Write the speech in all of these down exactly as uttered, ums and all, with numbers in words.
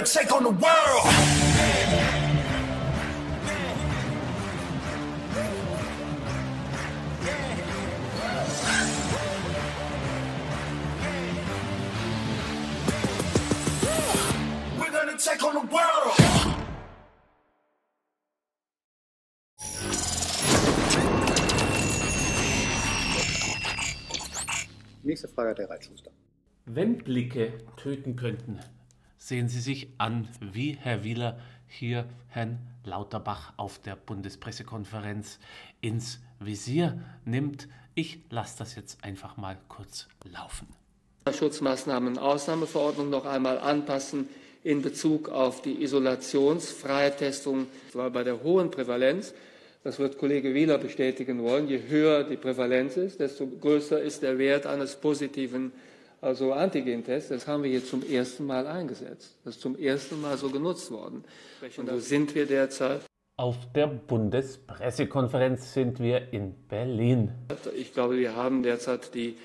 take on the world. We're gonna take on the world. Nächste Frage hat der Reitschuster. Wenn Blicke töten könnten, sehen Sie sich an, wie Herr Wieler hier Herrn Lauterbach auf der Bundespressekonferenz ins Visier nimmt. Ich lasse das jetzt einfach mal kurz laufen. Schutzmaßnahmen Ausnahmeverordnung noch einmal anpassen in Bezug auf die Isolationsfreitestung, weil bei der hohen Prävalenz, das wird Kollege Wieler bestätigen wollen, je höher die Prävalenz ist, desto größer ist der Wert eines positiven also Antigentests. Das haben wir hier zum ersten Mal eingesetzt. Das ist zum ersten Mal so genutzt worden. Und wo sind wir derzeit? Auf der Bundespressekonferenz sind wir in Berlin. Ich glaube, wir haben derzeit die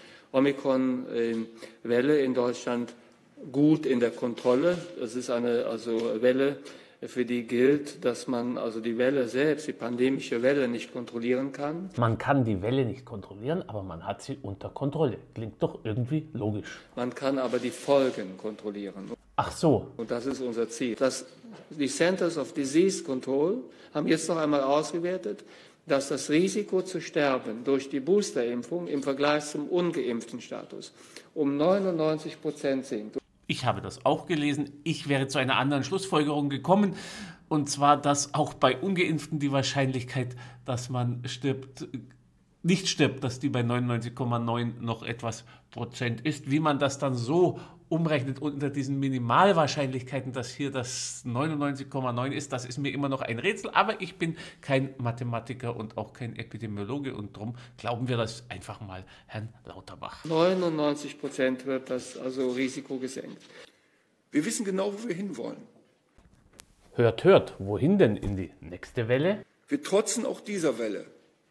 Omikron-Welle in Deutschland gut in der Kontrolle. Das ist eine also Welle, für die gilt, dass man also die Welle selbst, die pandemische Welle, nicht kontrollieren kann. Man kann die Welle nicht kontrollieren, aber man hat sie unter Kontrolle. Klingt doch irgendwie logisch. Man kann aber die Folgen kontrollieren. Ach so. Und das ist unser Ziel. Das, die Centers of Disease Control haben jetzt noch einmal ausgewertet, dass das Risiko zu sterben durch die Boosterimpfung im Vergleich zum ungeimpften Status um neunundneunzig Prozent sinkt. Ich habe das auch gelesen. Ich wäre zu einer anderen Schlussfolgerung gekommen. Und zwar, dass auch bei Ungeimpften die Wahrscheinlichkeit, dass man stirbt, nicht stirbt, dass die bei neunundneunzig Komma neun noch etwas Prozent ist. Wie man das dann so umrechnet unter diesen Minimalwahrscheinlichkeiten, dass hier das neunundneunzig Komma neun ist, das ist mir immer noch ein Rätsel. Aber ich bin kein Mathematiker und auch kein Epidemiologe und darum glauben wir das einfach mal Herrn Lauterbach. neunundneunzig Prozent wird das also Risiko gesenkt. Wir wissen genau, wo wir hinwollen. Hört, hört, wohin denn in die nächste Welle? Wir trotzen auch dieser Welle.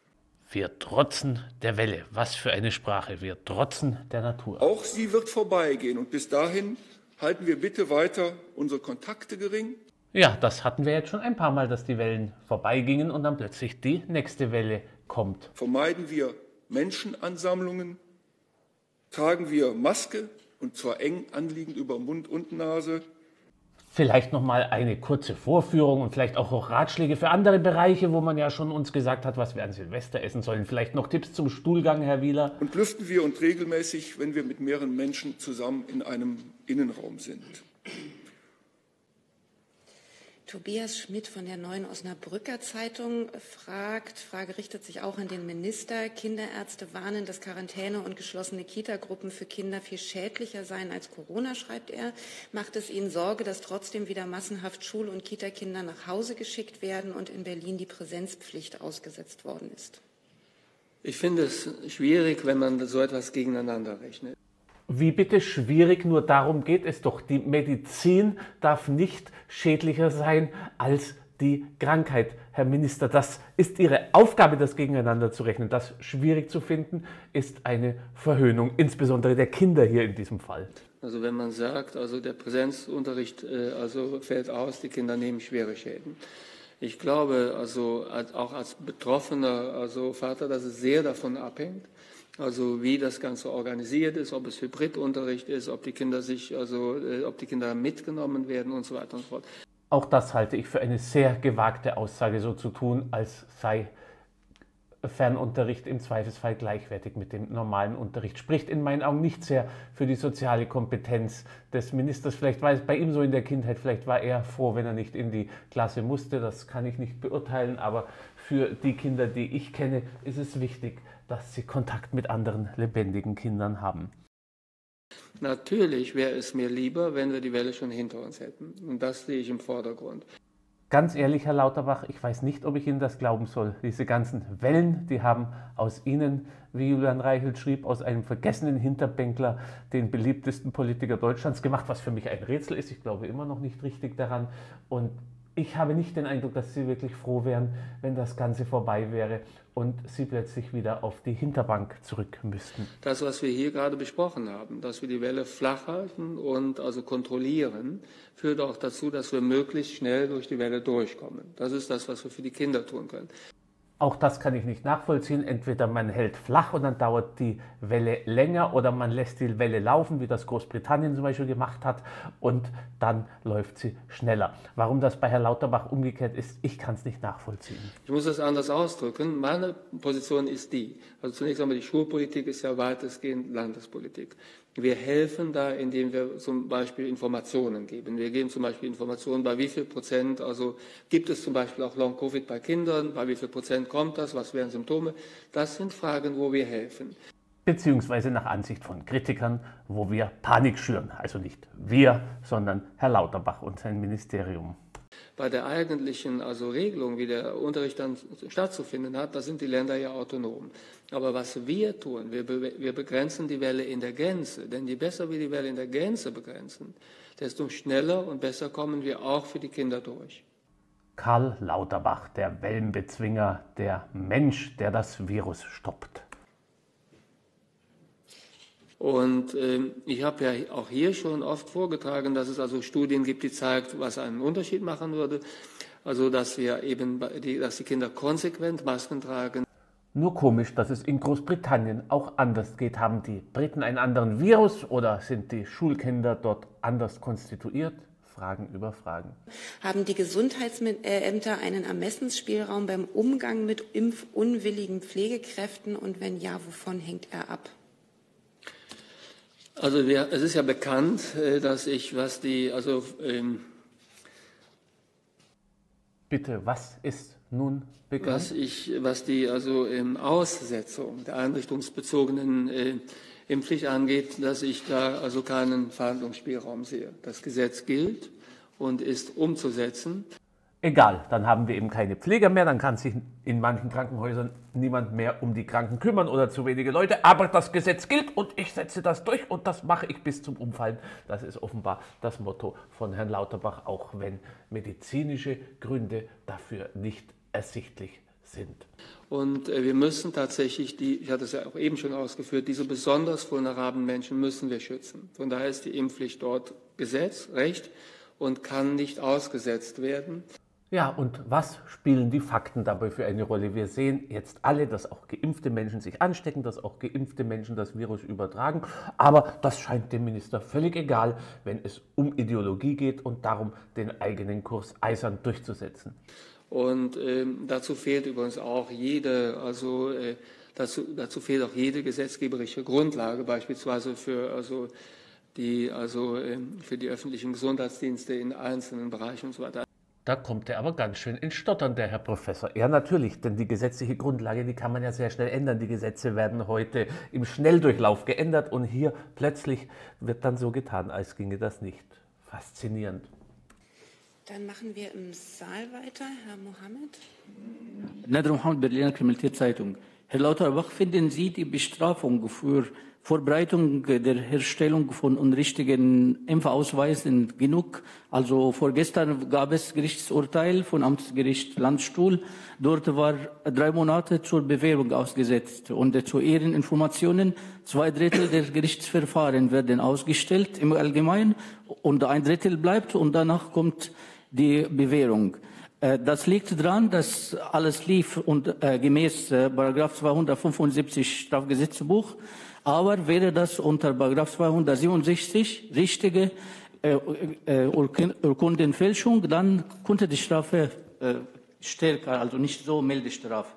Wir trotzen der Welle. Was für eine Sprache. Wir trotzen der Natur. Auch sie wird vorbeigehen und bis dahin halten wir bitte weiter unsere Kontakte gering. Ja, das hatten wir jetzt schon ein paar Mal, dass die Wellen vorbeigingen und dann plötzlich die nächste Welle kommt. Vermeiden wir Menschenansammlungen, tragen wir Maske und zwar eng anliegend über Mund und Nase. Vielleicht nochmal eine kurze Vorführung und vielleicht auch Ratschläge für andere Bereiche, wo man ja schon uns gesagt hat, was wir an Silvester essen sollen. Vielleicht noch Tipps zum Stuhlgang, Herr Wieler. Und lüften wir uns regelmäßig, wenn wir mit mehreren Menschen zusammen in einem Innenraum sind. Tobias Schmidt von der Neuen Osnabrücker Zeitung fragt, Frage richtet sich auch an den Minister. Kinderärzte warnen, dass Quarantäne und geschlossene Kitagruppen für Kinder viel schädlicher seien als Corona, schreibt er. Macht es Ihnen Sorge, dass trotzdem wieder massenhaft Schul- und Kitakinder nach Hause geschickt werden und in Berlin die Präsenzpflicht ausgesetzt worden ist? Ich finde es schwierig, wenn man so etwas gegeneinander rechnet. Wie bitte schwierig, nur darum geht es doch. Die Medizin darf nicht schädlicher sein als die Krankheit. Herr Minister, das ist Ihre Aufgabe, das gegeneinander zu rechnen. Das schwierig zu finden, ist eine Verhöhnung, insbesondere der Kinder hier in diesem Fall. Also wenn man sagt, also der Präsenzunterricht äh, also fällt aus, die Kinder nehmen schwere Schäden. Ich glaube, also als, auch als betroffener also Vater, dass es sehr davon abhängt, also wie das Ganze organisiert ist, ob es Hybridunterricht ist, ob die Kinder sich, also äh, ob die Kinder mitgenommen werden und so weiter und so fort. Auch das halte ich für eine sehr gewagte Aussage, so zu tun, als sei Fernunterricht im Zweifelsfall gleichwertig mit dem normalen Unterricht. Spricht in meinen Augen nicht sehr für die soziale Kompetenz des Ministers. Vielleicht war es bei ihm so in der Kindheit, vielleicht war er froh, wenn er nicht in die Klasse musste. Das kann ich nicht beurteilen, aber für die Kinder, die ich kenne, ist es wichtig, dass sie Kontakt mit anderen lebendigen Kindern haben. Natürlich wäre es mir lieber, wenn wir die Welle schon hinter uns hätten. Und das sehe ich im Vordergrund. Ganz ehrlich, Herr Lauterbach, ich weiß nicht, ob ich Ihnen das glauben soll. Diese ganzen Wellen, die haben aus Ihnen, wie Julian Reichelt schrieb, aus einem vergessenen Hinterbänkler den beliebtesten Politiker Deutschlands gemacht, was für mich ein Rätsel ist. Ich glaube immer noch nicht richtig daran. Und Ich habe nicht den Eindruck, dass Sie wirklich froh wären, wenn das Ganze vorbei wäre und Sie plötzlich wieder auf die Hinterbank zurück müssten. Das, was wir hier gerade besprochen haben, dass wir die Welle flach halten und also kontrollieren, führt auch dazu, dass wir möglichst schnell durch die Welle durchkommen. Das ist das, was wir für die Kinder tun können. Auch das kann ich nicht nachvollziehen. Entweder man hält flach und dann dauert die Welle länger oder man lässt die Welle laufen, wie das Großbritannien zum Beispiel gemacht hat, und dann läuft sie schneller. Warum das bei Herrn Lauterbach umgekehrt ist, ich kann es nicht nachvollziehen. Ich muss das anders ausdrücken. Meine Position ist die, also zunächst einmal die Schulpolitik ist ja weitestgehend Landespolitik. Wir helfen da, indem wir zum Beispiel Informationen geben. Wir geben zum Beispiel Informationen, bei wie viel Prozent, also gibt es zum Beispiel auch Long-Covid bei Kindern, bei wie viel Prozent kommt das, was wären Symptome. Das sind Fragen, wo wir helfen. Beziehungsweise nach Ansicht von Kritikern, wo wir Panik schüren. Also nicht wir, sondern Herr Lauterbach und sein Ministerium. Bei der eigentlichen also Regelung, wie der Unterricht dann stattzufinden hat, da sind die Länder ja autonom. Aber was wir tun, wir, be wir begrenzen die Welle in der Gänze. Denn je besser wir die Welle in der Gänze begrenzen, desto schneller und besser kommen wir auch für die Kinder durch. Karl Lauterbach, der Wellenbezwinger, der Mensch, der das Virus stoppt. Und äh, ich habe ja auch hier schon oft vorgetragen, dass es also Studien gibt, die zeigen, was einen Unterschied machen würde. Also dass wir eben, die, dass die Kinder konsequent Masken tragen. Nur komisch, dass es in Großbritannien auch anders geht. Haben die Briten einen anderen Virus oder sind die Schulkinder dort anders konstituiert? Fragen über Fragen. Haben die Gesundheitsämter einen Ermessensspielraum beim Umgang mit impfunwilligen Pflegekräften und wenn ja, wovon hängt er ab? Also wir, es ist ja bekannt, dass ich, was die, also ähm, bitte, was ist nun bekannt? Was ich, was die also ähm, Aussetzung der einrichtungsbezogenen äh, Impfpflicht angeht, dass ich da also keinen Verhandlungsspielraum sehe. Das Gesetz gilt und ist umzusetzen. Egal, dann haben wir eben keine Pfleger mehr, dann kann sich in manchen Krankenhäusern niemand mehr um die Kranken kümmern oder zu wenige Leute, aber das Gesetz gilt und ich setze das durch und das mache ich bis zum Umfallen. Das ist offenbar das Motto von Herrn Lauterbach, auch wenn medizinische Gründe dafür nicht ersichtlich sind. Und äh, wir müssen tatsächlich, die, ich hatte es ja auch eben schon ausgeführt, diese besonders vulnerablen Menschen müssen wir schützen. Von daher ist die Impfpflicht dort Gesetz, Recht und kann nicht ausgesetzt werden. Ja, und was spielen die Fakten dabei für eine Rolle? Wir sehen jetzt alle, dass auch geimpfte Menschen sich anstecken, dass auch geimpfte Menschen das Virus übertragen. Aber das scheint dem Minister völlig egal, wenn es um Ideologie geht und darum, den eigenen Kurs eisern durchzusetzen. Und ähm, dazu fehlt übrigens auch jede, also äh, dazu, dazu fehlt auch jede gesetzgeberische Grundlage, beispielsweise für also die, also ähm, für die öffentlichen Gesundheitsdienste in einzelnen Bereichen und so weiter. Da kommt er aber ganz schön ins Stottern, der Herr Professor. Ja, natürlich, denn die gesetzliche Grundlage, die kann man ja sehr schnell ändern. Die Gesetze werden heute im Schnelldurchlauf geändert und hier plötzlich wird dann so getan, als ginge das nicht. Faszinierend. Dann machen wir im Saal weiter. Herr Mohammed. Nader Mohammed, Berliner Kriminalitätszeitung. Herr Lauterbach, finden Sie die Bestrafung für Vorbereitung der Herstellung von unrichtigen Impfausweisen genug? Also vorgestern gab es Gerichtsurteil von Amtsgericht Landstuhl. Dort war drei Monate zur Bewährung ausgesetzt. Und zu Ihren Informationen, zwei Drittel der Gerichtsverfahren werden ausgestellt im Allgemeinen und ein Drittel bleibt und danach kommt die Bewährung. Das liegt daran, dass alles lief und äh, gemäß äh, Paragraph zweihundertfünfundsiebzig Strafgesetzbuch. Aber wäre das unter Paragraph zweihundertsiebenundsechzig richtige äh, äh, Urkundenfälschung, dann könnte die Strafe äh, stärker, also nicht so milde Strafe.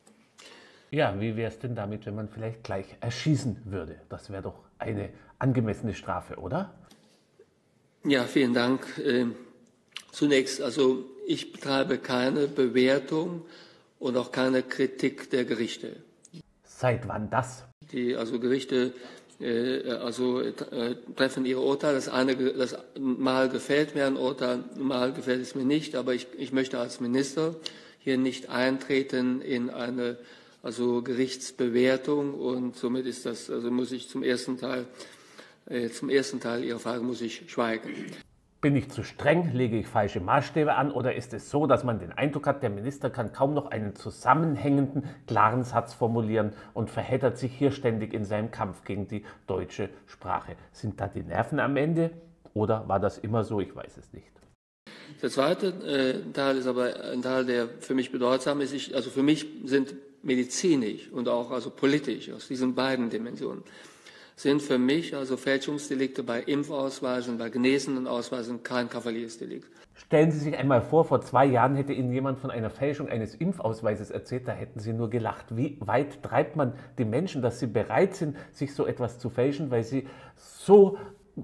Ja, wie wäre es denn damit, wenn man vielleicht gleich erschießen würde? Das wäre doch eine angemessene Strafe, oder? Ja, vielen Dank. Äh, zunächst, also ich betreibe keine Bewertung und auch keine Kritik der Gerichte. Seit wann das? Die also Gerichte äh, also, äh, treffen ihre Urteile. Das eine, das mal gefällt mir ein Urteil, mal gefällt es mir nicht. Aber ich, ich möchte als Minister hier nicht eintreten in eine also Gerichtsbewertung und somit ist das, also muss ich zum ersten Teil, äh, zum ersten Teil Ihrer Frage muss ich schweigen. Bin ich zu streng? Lege ich falsche Maßstäbe an? Oder ist es so, dass man den Eindruck hat, der Minister kann kaum noch einen zusammenhängenden, klaren Satz formulieren und verheddert sich hier ständig in seinem Kampf gegen die deutsche Sprache? Sind da die Nerven am Ende? Oder war das immer so? Ich weiß es nicht. Der zweite äh, Teil ist aber ein Teil, der für mich bedeutsam ist. Ich, also für mich sind medizinisch und auch also politisch aus diesen beiden Dimensionen sind für mich also Fälschungsdelikte bei Impfausweisen, bei genesenen Ausweisen kein Kavaliersdelikt. Stellen Sie sich einmal vor, vor zwei Jahren hätte Ihnen jemand von einer Fälschung eines Impfausweises erzählt, da hätten Sie nur gelacht. Wie weit treibt man die Menschen, dass sie bereit sind, sich so etwas zu fälschen, weil sie so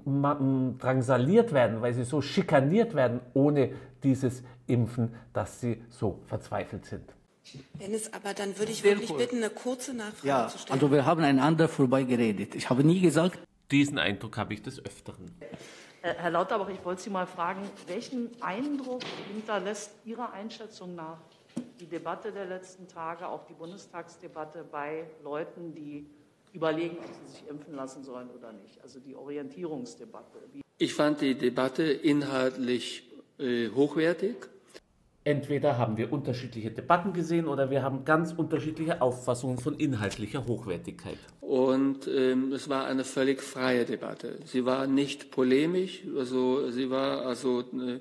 drangsaliert werden, weil sie so schikaniert werden ohne dieses Impfen, dass sie so verzweifelt sind? Dennis, aber dann würde ich Sehr wirklich cool. bitten, eine kurze Nachfrage Ja, zu stellen. also wir haben einander vorbei geredet. Ich habe nie gesagt, Diesen Eindruck habe ich des Öfteren. Herr Lauterbach, ich wollte Sie mal fragen, welchen Eindruck hinterlässt Ihrer Einschätzung nach die Debatte der letzten Tage, auch die Bundestagsdebatte bei Leuten, die überlegen, ob sie sich impfen lassen sollen oder nicht? Also die Orientierungsdebatte. Wie Ich fand die Debatte inhaltlich äh, hochwertig. Entweder haben wir unterschiedliche Debatten gesehen oder wir haben ganz unterschiedliche Auffassungen von inhaltlicher Hochwertigkeit. Und ähm, es war eine völlig freie Debatte. Sie war nicht polemisch, also sie war also äh,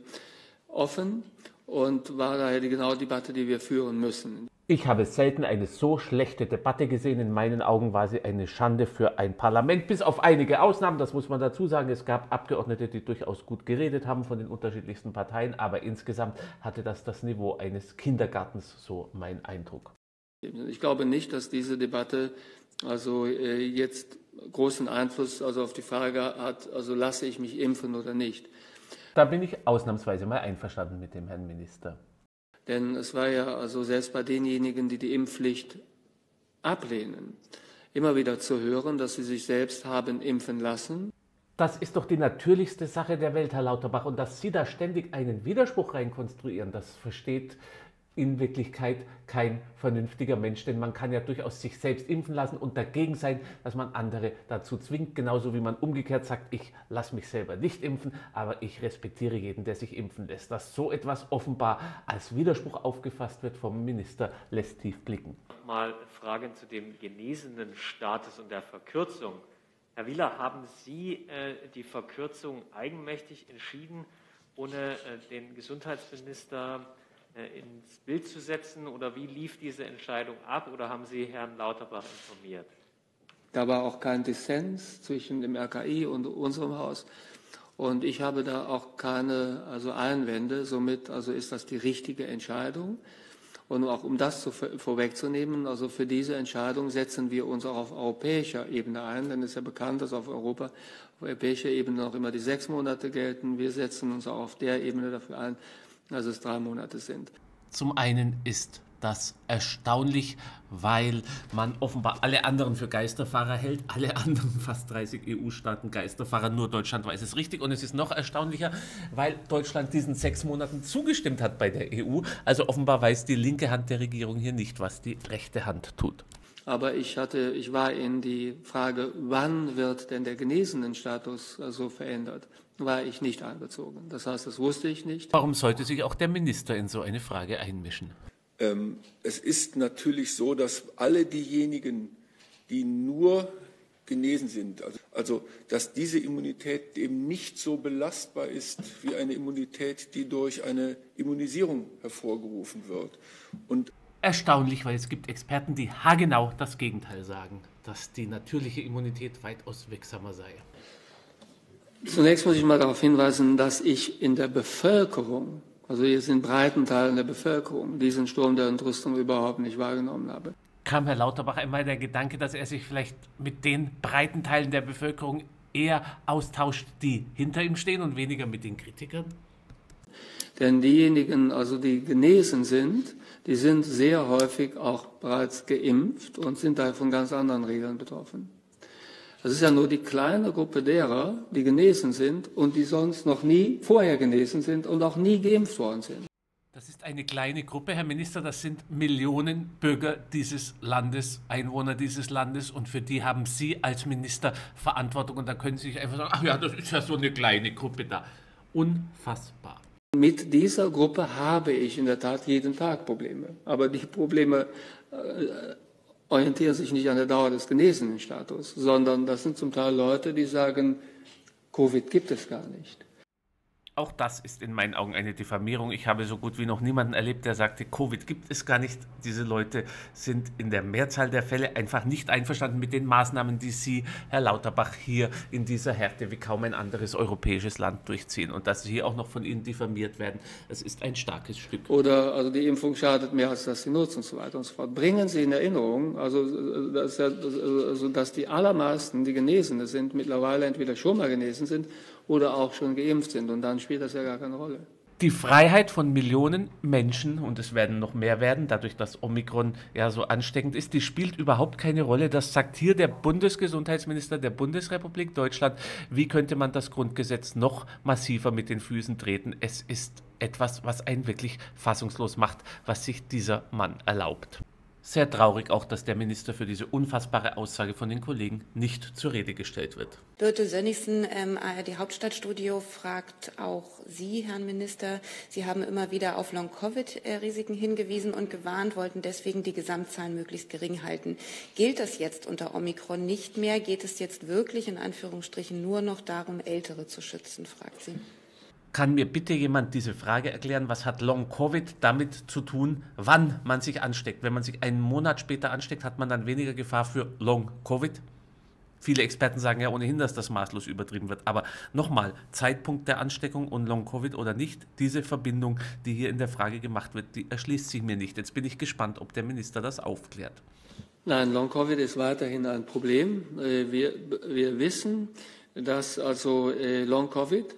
offen und war daher die genaue Debatte, die wir führen müssen. Ich habe selten eine so schlechte Debatte gesehen. In meinen Augen war sie eine Schande für ein Parlament, bis auf einige Ausnahmen, das muss man dazu sagen. Es gab Abgeordnete, die durchaus gut geredet haben von den unterschiedlichsten Parteien, aber insgesamt hatte das das Niveau eines Kindergartens, so mein Eindruck. Ich glaube nicht, dass diese Debatte also äh, jetzt großen Einfluss also auf die Frage hat, also lasse ich mich impfen oder nicht. Da bin ich ausnahmsweise mal einverstanden mit dem Herrn Minister. Denn es war ja also selbst bei denjenigen, die die Impfpflicht ablehnen, immer wieder zu hören, dass sie sich selbst haben impfen lassen. Das ist doch die natürlichste Sache der Welt, Herr Lauterbach. Und dass Sie da ständig einen Widerspruch reinkonstruieren, das versteht in Wirklichkeit kein vernünftiger Mensch. Denn man kann ja durchaus sich selbst impfen lassen und dagegen sein, dass man andere dazu zwingt. Genauso wie man umgekehrt sagt, ich lasse mich selber nicht impfen, aber ich respektiere jeden, der sich impfen lässt. Dass so etwas offenbar als Widerspruch aufgefasst wird vom Minister, lässt tief blicken. Mal Fragen zu dem genesenen Status und der Verkürzung. Herr Wieler, haben Sie äh, die Verkürzung eigenmächtig entschieden, ohne äh, den Gesundheitsminister äh, ins Bild zu setzen? Oder wie lief diese Entscheidung ab? Oder haben Sie Herrn Lauterbach informiert? Da war auch kein Dissens zwischen dem R K I und unserem Haus. Und ich habe da auch keine also Einwände. Somit also ist das die richtige Entscheidung. Und auch um das zu, vorwegzunehmen, also für diese Entscheidung setzen wir uns auch auf europäischer Ebene ein, denn es ist ja bekannt, dass auf Europa, auf europäischer Ebene noch immer die sechs Monate gelten. Wir setzen uns auch auf der Ebene dafür ein, dass es drei Monate sind. Zum einen ist das erstaunlich, weil man offenbar alle anderen für Geisterfahrer hält, alle anderen fast dreißig E U-Staaten Geisterfahrer, nur Deutschland weiß es richtig. Und es ist noch erstaunlicher, weil Deutschland diesen sechs Monaten zugestimmt hat bei der E U. Also offenbar weiß die linke Hand der Regierung hier nicht, was die rechte Hand tut. Aber ich hatte, ich war in die Frage, wann wird denn der Genesenenstatus also verändert, war ich nicht einbezogen. Das heißt, das wusste ich nicht. Warum sollte sich auch der Minister in so eine Frage einmischen? Es ist natürlich so, dass alle diejenigen, die nur genesen sind, also, also dass diese Immunität eben nicht so belastbar ist wie eine Immunität, die durch eine Immunisierung hervorgerufen wird. Und Erstaunlich, weil es gibt Experten, die haargenau das Gegenteil sagen, dass die natürliche Immunität weitaus wirksamer sei. Zunächst muss ich mal darauf hinweisen, dass ich in der Bevölkerung, also jetzt in breiten Teilen der Bevölkerung, diesen Sturm der Entrüstung überhaupt nicht wahrgenommen habe. Kam Herr Lauterbach einmal der Gedanke, dass er sich vielleicht mit den breiten Teilen der Bevölkerung eher austauscht, die hinter ihm stehen und weniger mit den Kritikern? Denn diejenigen, also die genesen sind, die sind sehr häufig auch bereits geimpft und sind daher von ganz anderen Regeln betroffen. Das ist ja nur die kleine Gruppe derer, die genesen sind und die sonst noch nie vorher genesen sind und auch nie geimpft worden sind. Das ist eine kleine Gruppe, Herr Minister, das sind Millionen Bürger dieses Landes, Einwohner dieses Landes und für die haben Sie als Minister Verantwortung und da können Sie sich einfach sagen, ach ja, das ist ja so eine kleine Gruppe da. Unfassbar. Mit dieser Gruppe habe ich in der Tat jeden Tag Probleme. Aber die Probleme äh, orientieren sich nicht an der Dauer des genesenen Status, sondern das sind zum Teil Leute, die sagen, Covid gibt es gar nicht. Auch das ist in meinen Augen eine Diffamierung. Ich habe so gut wie noch niemanden erlebt, der sagte, Covid gibt es gar nicht. Diese Leute sind in der Mehrzahl der Fälle einfach nicht einverstanden mit den Maßnahmen, die Sie, Herr Lauterbach, hier in dieser Härte wie kaum ein anderes europäisches Land durchziehen. Und dass Sie hier auch noch von Ihnen diffamiert werden, das ist ein starkes Stück. Oder also die Impfung schadet mehr, als dass sie nutzt und so weiter und so fort. Bringen Sie in Erinnerung, also dass, also, dass die allermeisten, die Genesene sind, mittlerweile entweder schon mal genesen sind oder auch schon geimpft sind. Und dann spielt das ja gar keine Rolle. Die Freiheit von Millionen Menschen, und es werden noch mehr werden, dadurch, dass Omikron ja so ansteckend ist, die spielt überhaupt keine Rolle. Das sagt hier der Bundesgesundheitsminister der Bundesrepublik Deutschland. Wie könnte man das Grundgesetz noch massiver mit den Füßen treten? Es ist etwas, was einen wirklich fassungslos macht, was sich dieser Mann erlaubt. Sehr traurig auch, dass der Minister für diese unfassbare Aussage von den Kollegen nicht zur Rede gestellt wird. Birte Sönnigsen, ähm, A R D Hauptstadtstudio, fragt auch Sie, Herrn Minister. Sie haben immer wieder auf Long-Covid-Risiken hingewiesen und gewarnt, wollten deswegen die Gesamtzahlen möglichst gering halten. Gilt das jetzt unter Omikron nicht mehr? Geht es jetzt wirklich in Anführungsstrichen nur noch darum, Ältere zu schützen, fragt sie. Kann mir bitte jemand diese Frage erklären, was hat Long-Covid damit zu tun, wann man sich ansteckt? Wenn man sich einen Monat später ansteckt, hat man dann weniger Gefahr für Long-Covid? Viele Experten sagen ja ohnehin, dass das maßlos übertrieben wird. Aber nochmal, Zeitpunkt der Ansteckung und Long-Covid oder nicht, diese Verbindung, die hier in der Frage gemacht wird, die erschließt sich mir nicht. Jetzt bin ich gespannt, ob der Minister das aufklärt. Nein, Long-Covid ist weiterhin ein Problem. Wir, wir wissen, dass also Long-Covid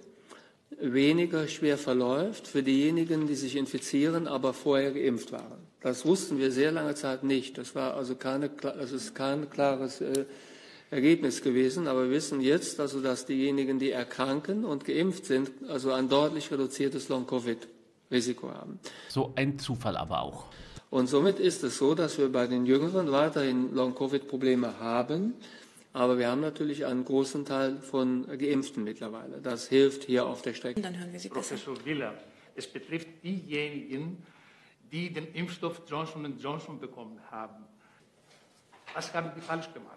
weniger schwer verläuft für diejenigen, die sich infizieren, aber vorher geimpft waren. Das wussten wir sehr lange Zeit nicht. Das war also keine, das ist kein klares äh, Ergebnis gewesen. Aber wir wissen jetzt, also, dass diejenigen, die erkranken und geimpft sind, also ein deutlich reduziertes Long-Covid-Risiko haben. So ein Zufall aber auch. Und somit ist es so, dass wir bei den Jüngeren weiterhin Long-Covid-Probleme haben. Aber wir haben natürlich einen großen Teil von Geimpften mittlerweile. Das hilft hier auf der Strecke. Dann hören wir Sie besser. Professor Willer, es betrifft diejenigen, die den Impfstoff Johnson und Johnson bekommen haben. Was haben die falsch gemacht?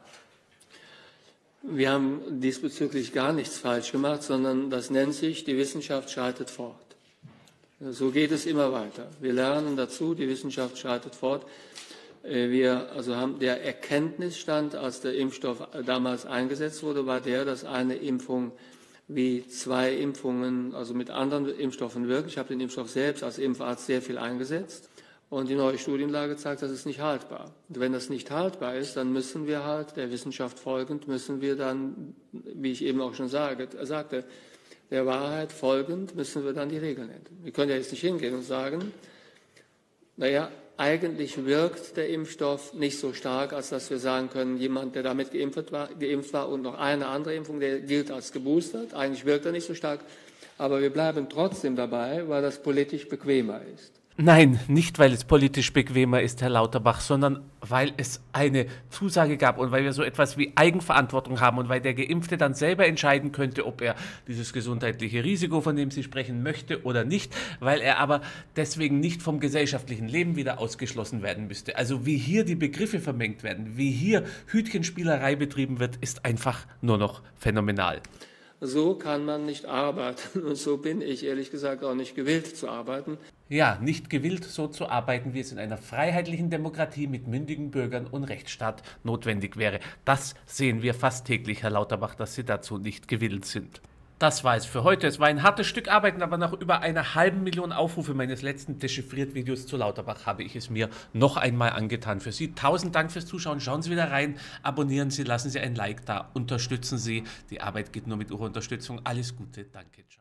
Wir haben diesbezüglich gar nichts falsch gemacht, sondern das nennt sich, die Wissenschaft schreitet fort. So geht es immer weiter. Wir lernen dazu, die Wissenschaft schreitet fort. Wir also haben der Erkenntnisstand, als der Impfstoff damals eingesetzt wurde, war der, dass eine Impfung wie zwei Impfungen, also mit anderen Impfstoffen wirkt. Ich habe den Impfstoff selbst als Impfarzt sehr viel eingesetzt. Und die neue Studienlage zeigt, das ist nicht haltbar. Und wenn das nicht haltbar ist, dann müssen wir halt, der Wissenschaft folgend, müssen wir dann, wie ich eben auch schon sage, sagte, der Wahrheit folgend müssen wir dann die Regeln ändern. Wir können ja jetzt nicht hingehen und sagen, naja, eigentlich wirkt der Impfstoff nicht so stark, als dass wir sagen können, jemand, der damit geimpft war, geimpft war und noch eine andere Impfung, der gilt als geboostert. Eigentlich wirkt er nicht so stark, aber wir bleiben trotzdem dabei, weil das politisch bequemer ist. Nein, nicht weil es politisch bequemer ist, Herr Lauterbach, sondern weil es eine Zusage gab und weil wir so etwas wie Eigenverantwortung haben und weil der Geimpfte dann selber entscheiden könnte, ob er dieses gesundheitliche Risiko, von dem Sie sprechen, möchte oder nicht, weil er aber deswegen nicht vom gesellschaftlichen Leben wieder ausgeschlossen werden müsste. Also wie hier die Begriffe vermengt werden, wie hier Hütchenspielerei betrieben wird, ist einfach nur noch phänomenal. So kann man nicht arbeiten und so bin ich ehrlich gesagt auch nicht gewillt zu arbeiten. Ja, nicht gewillt, so zu arbeiten, wie es in einer freiheitlichen Demokratie mit mündigen Bürgern und Rechtsstaat notwendig wäre. Das sehen wir fast täglich, Herr Lauterbach, dass Sie dazu nicht gewillt sind. Das war es für heute. Es war ein hartes Stück Arbeit, aber nach über einer halben Million Aufrufe meines letzten Dechiffriert-Videos zu Lauterbach habe ich es mir noch einmal angetan für Sie. Tausend Dank fürs Zuschauen. Schauen Sie wieder rein, abonnieren Sie, lassen Sie ein Like da, unterstützen Sie. Die Arbeit geht nur mit Ihrer Unterstützung. Alles Gute. Danke. Ciao.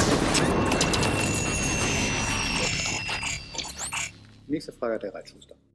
Nächste Frage hat der Reitschuster.